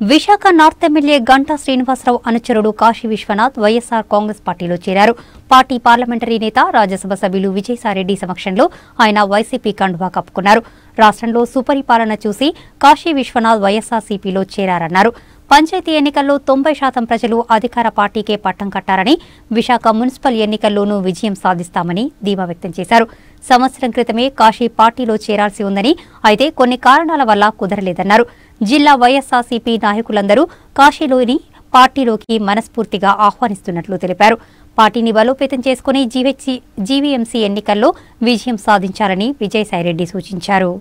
Visakha north MLA Ganta Srinivasarao అనుచరుడు కాశీ విశ్వనాథ్ వైఎస్ఆర్ కాంగ్రెస్ పార్టీలో చేరారు. పార్టీ పార్లమెంటరీ నేత, రాజ్యసభ సభ్యులు విజయసాయిరెడ్డి సమక్షంలో ఆయన వైసీపీ కండువా కప్పుకున్నారు. రాష్ట్రంలో సుపరిపాలన చూసి కాశీ విశ్వనాథ్ వైఎస్ఆర్సీపీలో చేరారన్నారు. పంచాయతీ ఎన్నికల్లో 90% ప్రజలు అధికార పార్టీకే పట్టం కట్టారని, విశాఖ మున్సిపల్ ఎన్నికల్లోనూ విజయం సాధిస్తామని ధీమా వ్యక్తం చేశారు. సంవత్సరం క్రితమే కాశీ పార్టీలో చేరాల్సి ఉందని, అయితే కొన్ని కారణాల వల్ల కుదరలేదన్నారు. జిల్లా వైఎస్ఆర్సీపీ నాయకులందరూ కాశీలోని పార్టీలోకి మనస్ఫూర్తిగా ఆహ్వానిస్తున్నట్లు తెలిపారు. పార్టీని బలోపేతం చేసుకుని జీవీఎంసీ ఎన్నికల్లో విజయం సాధించాలని విజయసాయిరెడ్డి సూచించారు.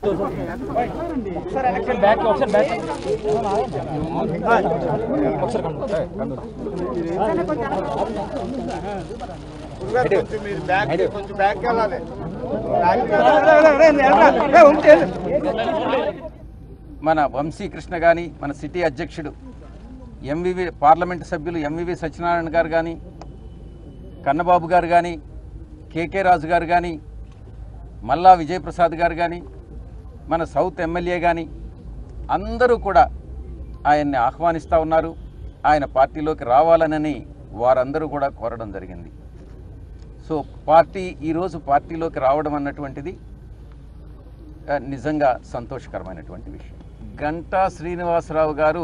మన వంశీకృష్ణ గాని, మన సిటీ అధ్యక్షుడు ఎంవివి పార్లమెంట్ సభ్యులు ఎంవివి సత్యనారాయణ గారు కానీ, కన్నబాబు గారు కానీ, కేకే రాజు గారు కానీ, మల్లా విజయప్రసాద్ గారు కానీ, మన సౌత్ ఎమ్మెల్యే కానీ అందరూ కూడా ఆయన్ని ఆహ్వానిస్తూ ఉన్నారు. ఆయన పార్టీలోకి రావాలనని వారందరూ కూడా కోరడం జరిగింది. సో ఈరోజు పార్టీలోకి రావడం అన్నటువంటిది నిజంగా సంతోషకరమైనటువంటి విషయం. గంటా శ్రీనివాసరావు గారు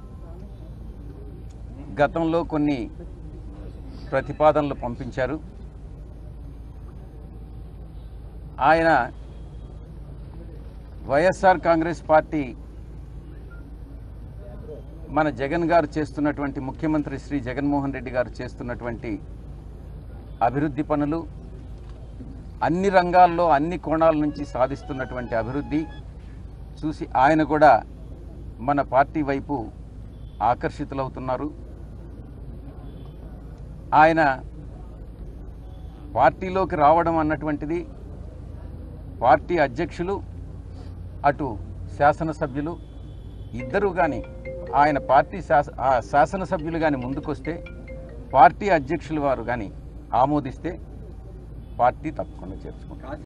గతంలో కొన్ని ప్రతిపాదనలు పంపించారు. ఆయన వైఎస్ఆర్ కాంగ్రెస్ పార్టీ మన జగన్ గారు చేస్తున్నటువంటి, ముఖ్యమంత్రి శ్రీ జగన్మోహన్ రెడ్డి గారు చేస్తున్నటువంటి అభివృద్ధి పనులు, అన్ని రంగాల్లో అన్ని కోణాల నుంచి సాధిస్తున్నటువంటి అభివృద్ధి చూసి ఆయన కూడా మన పార్టీ వైపు ఆకర్షితులవుతున్నారు. ఆయన పార్టీలోకి రావడం అన్నటువంటిది పార్టీ అధ్యక్షులు, అటు శాసనసభ్యులు ఇద్దరూ కానీ, ఆయన పార్టీ శాసనసభ్యులు కానీ ముందుకొస్తే, పార్టీ అధ్యక్షులు వారు కానీ ఆమోదిస్తే పార్టీ తప్పకుండా చేర్చుకుంటారు.